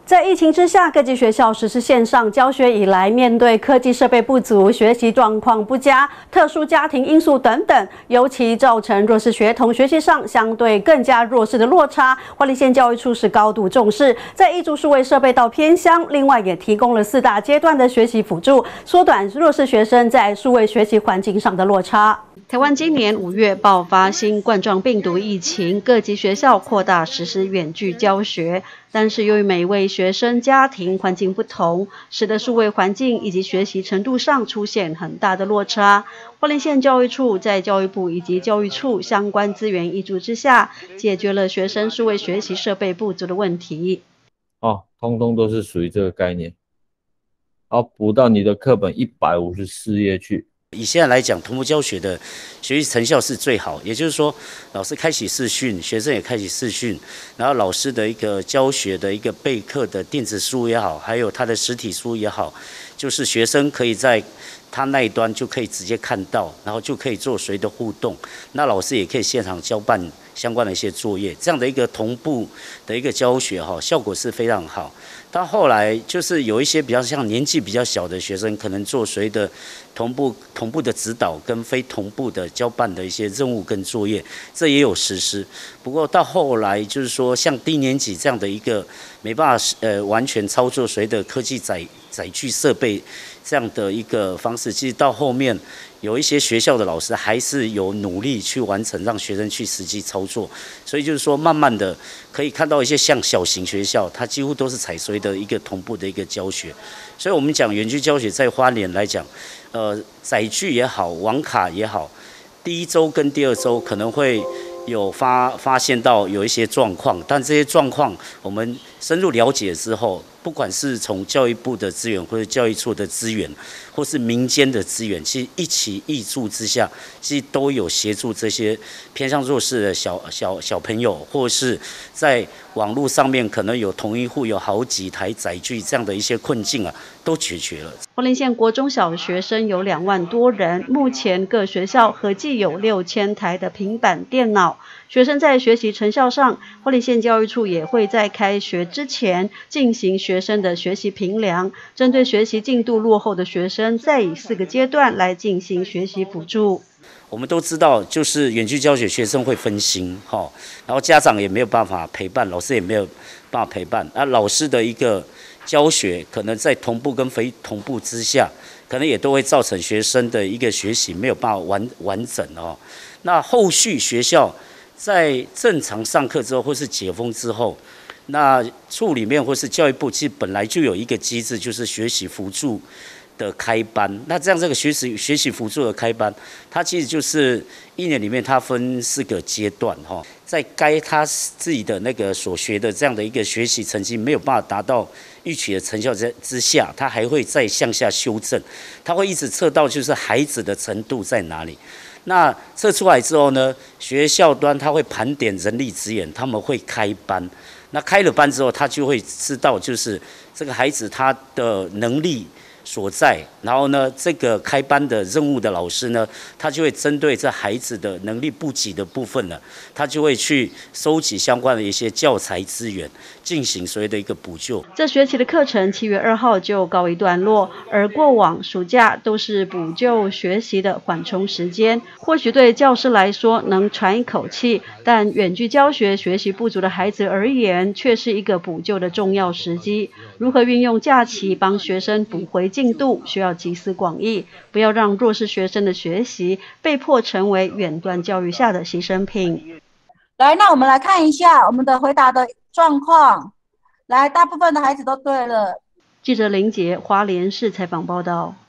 在疫情之下，各级学校实施线上教学以来，面对科技设备不足、学习状况不佳、特殊家庭因素等等，尤其造成弱势学童学习上相对更加弱势的落差。花莲县教育处是高度重视，在挹注数位设备到偏乡，另外也提供了4大阶段的学习辅助，缩短弱势学生在数位学习环境上的落差。台湾今年5月爆发新冠状病毒疫情，各级学校扩大实施远距教学，但是由于每位学生家庭环境不同，使得数位环境以及学习程度上出现很大的落差。花莲县教育处在教育部以及教育处相关资源挹注之下，解决了学生数位学习设备不足的问题。 通通都是属于这个概念，补到你的课本154页去。 以现在来讲，同步教学的学习成效是最好，也就是说，老师开启视讯，学生也开启视讯，然后老师的一个教学的一个备课的电子书也好，还有他的实体书也好，就是学生可以在他那一端就可以直接看到，然后就可以做随的互动，那老师也可以现场交办相关的一些作业，这样的一个同步的一个教学效果是非常好。到后来就是有一些比较像年纪比较小的学生，可能做随的同步的指导跟非同步的交办的一些任务跟作业，这也有实施。不过到后来就是说，像低年级这样的一个没办法完全操作随的科技载具设备这样的一个方式，其实到后面有一些学校的老师还是有努力去完成，让学生去实际操作。所以就是说，慢慢的可以看到一些像小型学校，它几乎都是采随的一个同步的一个教学。所以我们讲远距教学在花莲来讲，载具也好，网卡也好，第1周跟第2周可能会有发现到有一些状况，但这些状况我们深入了解之后，不管是从教育部的资源，或者教育处的资源，或是民间的资源，其实一起挹注之下，其实都有协助这些偏向弱势的小朋友，或是在网络上面可能有同一户有好几台载具这样的一些困境都解决了。 花莲县国中小学生有2万多人，目前各学校合计有6000台的平板电脑。学生在学习成效上，花莲县教育处也会在开学之前进行学生的学习评量，针对学习进度落后的学生，再以4个阶段来进行学习辅助。 我们都知道，就是远距教学，学生会分心，然后家长也没有办法陪伴，老师也没有办法陪伴，老师的一个教学可能在同步跟非同步之下，可能也都会造成学生的一个学习没有办法完整。那后续学校在正常上课之后，或是解封之后，那处里面或是教育部其实本来就有一个机制，就是学习辅助的开班。那这样这个学习辅助的开班，它其实就是1年里面它分4个阶段在他自己的那个所学的这样的一个学习成绩没有办法达到预期的成效之下，他还会再向下修正，他会一直测到就是孩子的程度在哪里。那测出来之后呢，学校端他会盘点人力资源，他们会开班。那开了班之后，他就会知道就是这个孩子他的能力所在，然后呢，这个开班的任务的老师呢，他就会针对这孩子的能力不及的部分呢，他就会去收集相关的一些教材资源，进行所谓的一个补救。 这学期的课程7月2号就告一段落，而过往暑假都是补救学习的缓冲时间，或许对教师来说能喘一口气，但远距教学学习不足的孩子而言，却是一个补救的重要时机。如何运用假期帮学生补回进度，需要集思广益，不要让弱势学生的学习被迫成为远端教育下的牺牲品。 来，那我们来看一下我们的回答的状况。来，大部分的孩子都对了。 记者林杰花莲市采访报道。